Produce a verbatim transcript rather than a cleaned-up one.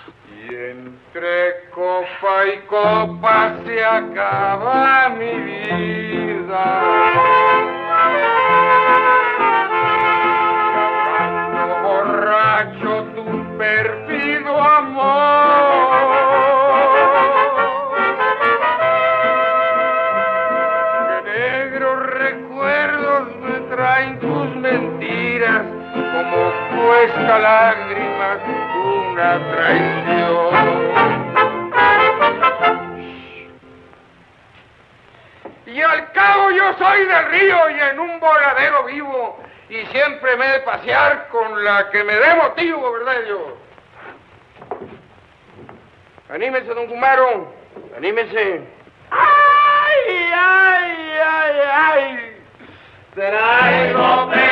Y entre copa y copa se acaba mi vida. Cantando borracho tu perfido amor. Que negros recuerdos me traen tus mentiras, como cuesta lágrimas una traición. Y al cabo yo soy del río y en un voladero vivo, y siempre me he de pasear con la que me dé motivo, ¿verdad yo? Anímese, don Gumaro, anímese. ¡Ay, ay, ay, ay! Traigo